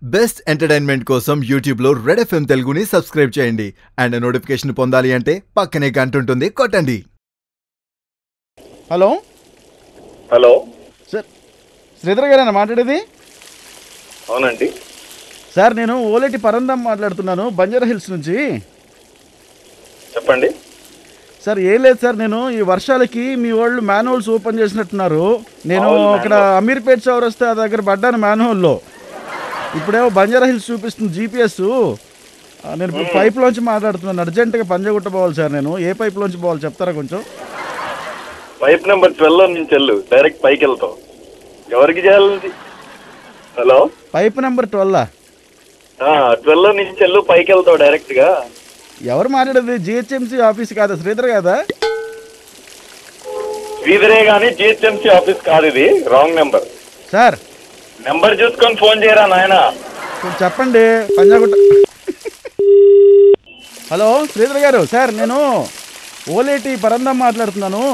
Best entertainment కోసం YouTube లో red FM తెలుగుని సబ్స్క్రైబ్ చేయండి అండ్ నోటిఫికేషన్ పొందాలి అంటే పక్కనే గంట ఉంటుంది కొట్టండి. హలో హలో సార్, శ్రీధర్ గారేనా మాట్లాడేది? అవునండి సార్, నేను ఓలేటి పరందం మాట్లాడుతున్నాను, బంజారా హిల్స్ నుంచి. చెప్పండి. సార్ ఏం లేదు సార్, నేను ఈ వర్షాలకి మీ వాళ్ళు మ్యాన్హోల్స్ ఓపెన్ చేసినట్టున్నారు. నేను అక్కడ అమీర్పేట్ చౌరస్తా దగ్గర పడ్డాను మ్యాన్హోల్లో. ఇప్పుడేమో బంజారా హిల్స్ చూపిస్తుంది జీపీఎస్. నేను ఇప్పుడు పైప్లోంచి మాట్లాడుతున్నాను, అర్జెంటుగా పంజగుట్ట పోవాలి సార్. నేను ఏ పైప్లోంచి పోవాలి చెప్తారా కొంచెం? పైప్ నెంబర్ 12 నుంచి వెళ్ళు, డైరెక్ట్ పైకి వెళ్తావు. ఎవరికి చేయాలి? Hello, pipe number 12? 12 నుంచి వెళ్ళు, పైకి వెళ్తావు డైరెక్ట్ గా. ఎవరు మాట్లాడేది? జిహెచ్ఎంసీ ఆఫీస్ కాదా? శ్రీధర్ కాదా? శ్రీధరే గానీ జిహెచ్ఎంసీ ఆఫీస్ కాదు, ఇది రాంగ్ నెంబర్. సార్ నెంబర్ చూసుకొని ఫోన్ చేయరా నాయన. చెప్పండి పంజాగుట్ట. హలో శ్రీధర్ గారు, సార్ నేను ఓలేటి పరందం మాట్లాడుతున్నాను.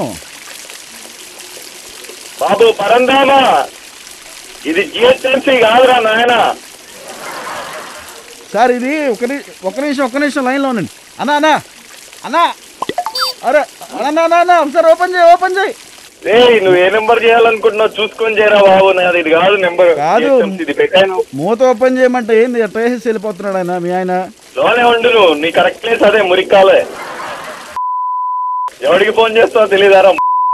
బాబు పరందామా, ఇది జిహెచ్ఎంసీ కాదురా నాయన. సార్ ఇది ఒక నిమిషం లైన్లో ఉండండి. అన్నా అన్నా అన్నా, అరే అన్నా అన్నా సార్, ఓపెన్ చేయి. నువ్వు ఏ నెంబర్ చేయాలనుకుంటున్నావు చూసుకొని చేయరా బాబు, నాది ఇది కాదు నెంబర్. కాదు, ఇది పెట్టాను. మూత ఓపెన్ చేయమంటే ఏంది ట్రేసెస్ వెళ్ళిపోతున్నాడు ఆయన, మీ ఆయన. లోనే ఉండు నువ్వు, నీ కరెక్ట్ ప్లేస్ అదే, మురికాలే. ఎవరికి ఫోన్ చేస్తావో తెలియదారా?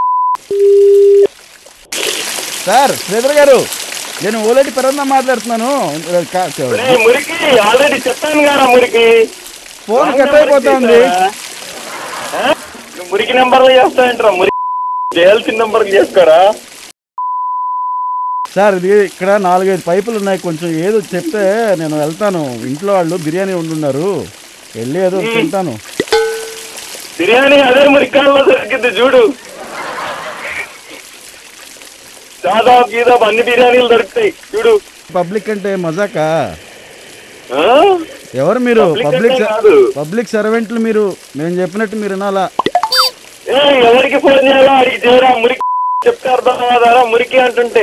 సార్ శ్రీధర్ గారు, నేను ఓలేటి పరందం మాట్లాడుతున్నాను. మురికి ఆల్రెడీ చెప్పాను కదా, మురికి ఫోన్ కట్ అయిపోతుంది. మురికి నెంబర్లు చేస్తాయంటారా? మురికి చేయాల్సిన నెంబర్ చేసుకోరా సార్. ఇది ఇక్కడ 4-5 పైపులు ఉన్నాయి, కొంచెం ఏదో చెప్తే నేను వెళ్తాను. ఇంట్లో వాళ్ళు బిర్యానీ వండున్నారు, వెళ్ళి ఏదో తింటాను. బిర్యానీ అదే మురికాల్లో దొరికింది చూడు. దాదాపు గీదాపు అన్ని బిర్యానీలు దొరుకుతాయి చూడు. పబ్లిక్ అంటే మజాకా? ఎవరు మీరు? పబ్లిక్ సర్వెంట్లు మీరు, నేను చెప్పినట్టు మీరు వినాలా? ఎవరికి ఫోన్ చేయాలో అడిగి చేయరా. మురికి చెప్తే అర్థం కాదారా మురికి అంటుంటే?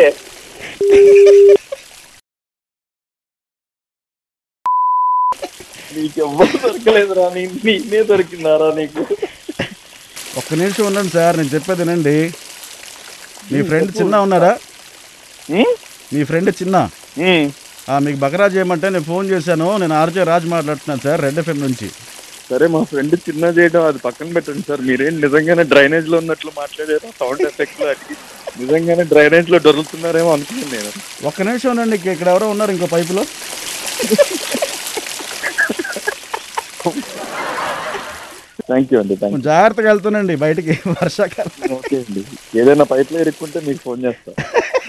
నీకెవ్వరు దొరకలేదురా, నేనే దొరికిందారా నీకు? ఒక్క నిమిషం ఉండండి సార్, నేను చెప్పేది వినండి. మీ ఫ్రెండ్ చిన్న ఉన్నారా? మీ ఫ్రెండ్ చిన్న మీకు బకరా చేయమంటే నేను ఫోన్ చేశాను. నేను ఆర్జే రాజ్ మాట్లాడుతున్నాను సార్, రెడ్ ఎఫ్ఎం నుంచి. సరే, మా ఫ్రెండ్ చిన్న చేయడం అది పక్కన పెట్టండి సార్. మీరేం నిజంగానే డ్రైనేజ్ లో ఉన్నట్లు మాట్లాడారు, సౌండ్ ఎఫెక్ట్ లో అడిగి నిజంగానే డ్రైనేజ్ లో దొరుకుతున్నారేమో అనుకున్నాను నేను. ఒక్క నిమిషం ఉండండి, ఇక్కడ ఎవరో ఉన్నారు ఇంకో పైపులో. థ్యాంక్ యూ అండి. జాగ్రత్తగా వెళ్తానండి బయటికి, వర్షాకాలం. ఓకే అండి, ఏదైనా పైప్ లో ఇరుక్కుంటే మీకు ఫోన్ చేస్తా.